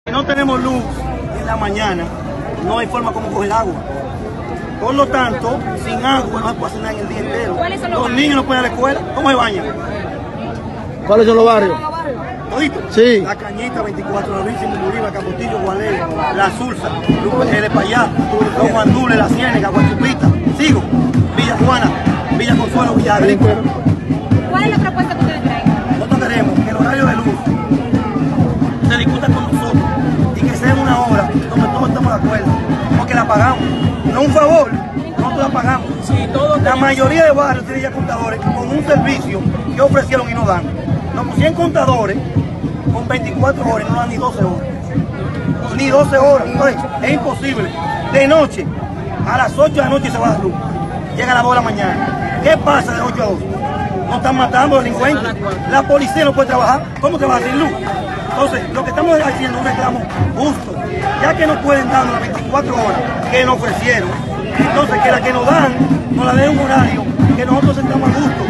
Si no tenemos luz en la mañana, no hay forma como coger agua. Por lo tanto, sin agua no se puede hacer nada en el día entero. Los niños no pueden ir a la escuela. ¿Cómo se bañan? ¿Cuáles son los barrios? ¿Todito? Sí. La Cañita, 24 de abril, Simón Bolívar, Capotillo, Gualey, La Sursa, El Espallá, Los Guandules, La Ciénega, Guachupita. Sigo. Villa Juana, Villa Consuelo, Villa Agrícola. ¿Cuál es la propuesta que ustedes traen? Nosotros queremos que el horario de luz se discuta con nosotros y que sea en una hora donde todos estamos de acuerdo, porque la pagamos. No es un favor, nosotros la pagamos. La mayoría de barrios tienen ya contadores con un servicio que ofrecieron y no dan. Nos pusieron contadores con 24 horas y no dan ni 12 horas. Ni 12 horas. Entonces, es imposible. De noche, a las 8 de la noche se va la luz. Llega a las 2 de la mañana. ¿Qué pasa de 8 a 2? Nos están matando delincuentes. La policía no puede trabajar. ¿Cómo trabaja sin luz? Entonces, lo que estamos haciendo es un reclamo justo. Ya que no pueden darnos las 24 horas que nos ofrecieron, entonces que la que nos dan, nos la den un horario que nosotros sentamos a gusto.